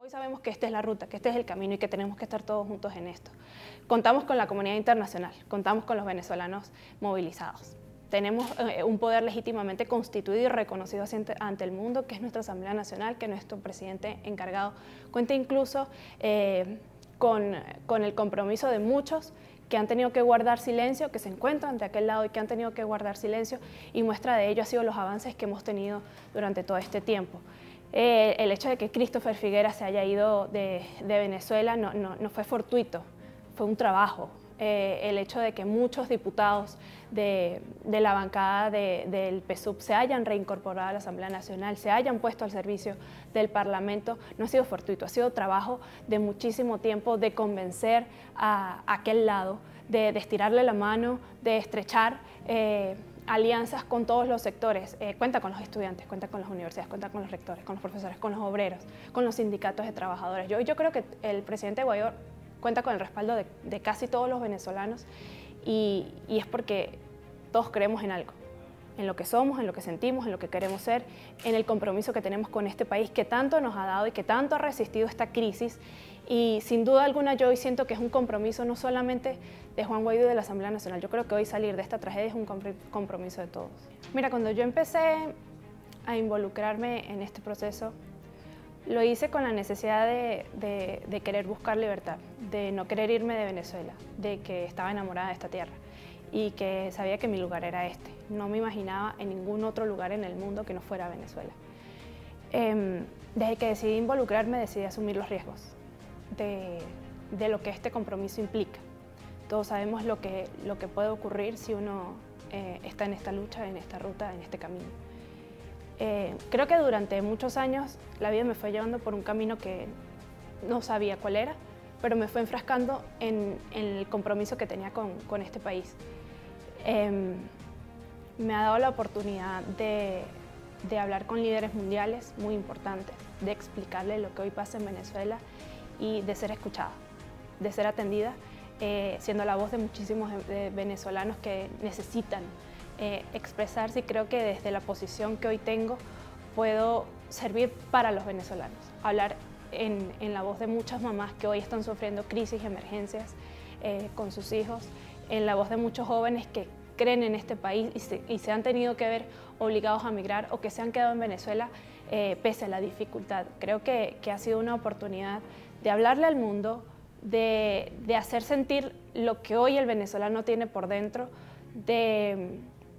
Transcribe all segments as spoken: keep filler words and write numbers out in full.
Hoy sabemos que esta es la ruta, que este es el camino y que tenemos que estar todos juntos en esto. Contamos con la comunidad internacional, contamos con los venezolanos movilizados. Tenemos eh, un poder legítimamente constituido y reconocido ante el mundo, que es nuestra Asamblea Nacional, que nuestro presidente encargado cuenta incluso eh, con, con el compromiso de muchos que han tenido que guardar silencio, que se encuentran de aquel lado y que han tenido que guardar silencio, y muestra de ello ha sido los avances que hemos tenido durante todo este tiempo. Eh, el hecho de que Christopher Figueras se haya ido de, de Venezuela no, no, no fue fortuito, fue un trabajo. Eh, el hecho de que muchos diputados de, de la bancada de, del P S U V se hayan reincorporado a la Asamblea Nacional, se hayan puesto al servicio del Parlamento, no ha sido fortuito, ha sido trabajo de muchísimo tiempo de convencer a, a aquel lado, de, de estirarle la mano, de estrechar eh, alianzas con todos los sectores. Eh, cuenta con los estudiantes, cuenta con las universidades, cuenta con los rectores, con los profesores, con los obreros, con los sindicatos de trabajadores. Yo, yo creo que el presidente Guaidó cuenta con el respaldo de, de casi todos los venezolanos y, y es porque todos creemos en algo, en lo que somos, en lo que sentimos, en lo que queremos ser, en el compromiso que tenemos con este país que tanto nos ha dado y que tanto ha resistido esta crisis. Y sin duda alguna yo hoy siento que es un compromiso no solamente de Juan Guaidó y de la Asamblea Nacional, yo creo que hoy salir de esta tragedia es un compromiso de todos. Mira, cuando yo empecé a involucrarme en este proceso, lo hice con la necesidad de, de, de querer buscar libertad, de no querer irme de Venezuela, de que estaba enamorada de esta tierra y que sabía que mi lugar era este. No me imaginaba en ningún otro lugar en el mundo que no fuera Venezuela. Eh, desde que decidí involucrarme, decidí asumir los riesgos de, de lo que este compromiso implica. Todos sabemos lo que, lo que puede ocurrir si uno eh, está en esta lucha, en esta ruta, en este camino. Eh, creo que durante muchos años la vida me fue llevando por un camino que no sabía cuál era, pero me fue enfrascando en, en el compromiso que tenía con, con este país. Eh, me ha dado la oportunidad de, de hablar con líderes mundiales muy importantes, de explicarles lo que hoy pasa en Venezuela y de ser escuchada, de ser atendida, eh, siendo la voz de muchísimos de venezolanos que necesitan Eh, expresarse, y creo que desde la posición que hoy tengo puedo servir para los venezolanos, hablar en, en la voz de muchas mamás que hoy están sufriendo crisis y emergencias eh, con sus hijos, en la voz de muchos jóvenes que creen en este país y se, y se han tenido que ver obligados a migrar o que se han quedado en Venezuela eh, pese a la dificultad. Creo que, que ha sido una oportunidad de hablarle al mundo, de, de hacer sentir lo que hoy el venezolano tiene por dentro, de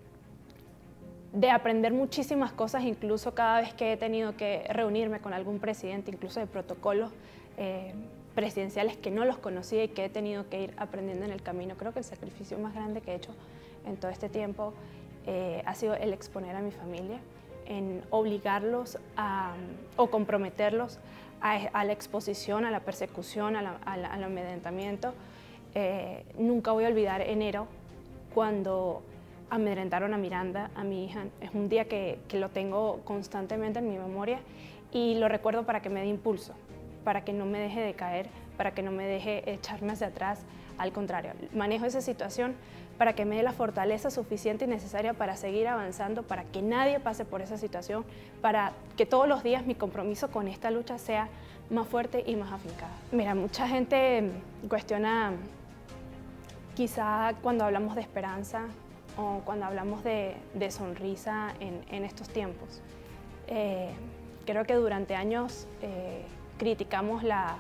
de aprender muchísimas cosas, incluso cada vez que he tenido que reunirme con algún presidente, incluso de protocolos eh, presidenciales que no los conocía y que he tenido que ir aprendiendo en el camino. Creo que el sacrificio más grande que he hecho en todo este tiempo eh, ha sido el exponer a mi familia, en obligarlos a, o comprometerlos a, a la exposición, a la persecución, a la, a la, al amedrentamiento. Eh, nunca voy a olvidar enero, cuando amedrentaron a Miranda, a mi hija. Es un día que, que lo tengo constantemente en mi memoria y lo recuerdo para que me dé impulso, para que no me deje de caer, para que no me deje echarme hacia atrás. Al contrario, manejo esa situación para que me dé la fortaleza suficiente y necesaria para seguir avanzando, para que nadie pase por esa situación, para que todos los días mi compromiso con esta lucha sea más fuerte y más afincada. Mira, mucha gente cuestiona quizá cuando hablamos de esperanza o cuando hablamos de, de sonrisa en, en estos tiempos. Eh, creo que durante años eh, criticamos la,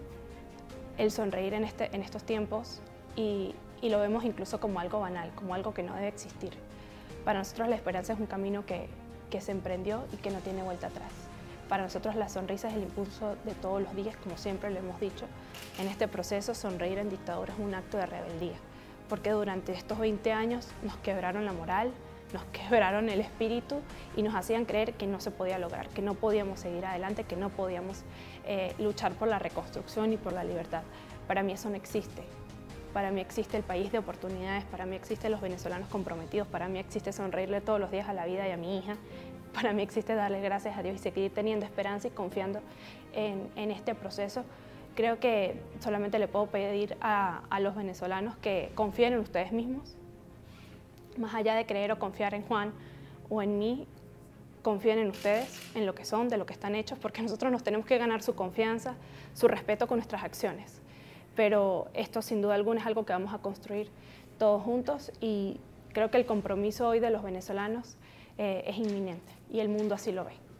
el sonreír en, este, en estos tiempos y, y lo vemos incluso como algo banal, como algo que no debe existir. Para nosotros la esperanza es un camino que, que se emprendió y que no tiene vuelta atrás. Para nosotros la sonrisa es el impulso de todos los días, como siempre lo hemos dicho. En este proceso, sonreír en dictadura es un acto de rebeldía, porque durante estos veinte años nos quebraron la moral, nos quebraron el espíritu y nos hacían creer que no se podía lograr, que no podíamos seguir adelante, que no podíamos eh, luchar por la reconstrucción y por la libertad. Para mí eso no existe. Para mí existe el país de oportunidades, para mí existen los venezolanos comprometidos, para mí existe sonreírle todos los días a la vida y a mi hija, para mí existe darle gracias a Dios y seguir teniendo esperanza y confiando en, en este proceso. Creo que solamente le puedo pedir a, a los venezolanos que confíen en ustedes mismos, más allá de creer o confiar en Juan o en mí, confíen en ustedes, en lo que son, de lo que están hechos, porque nosotros nos tenemos que ganar su confianza, su respeto con nuestras acciones. Pero esto sin duda alguna es algo que vamos a construir todos juntos y creo que el compromiso hoy de los venezolanos eh, es inminente y el mundo así lo ve.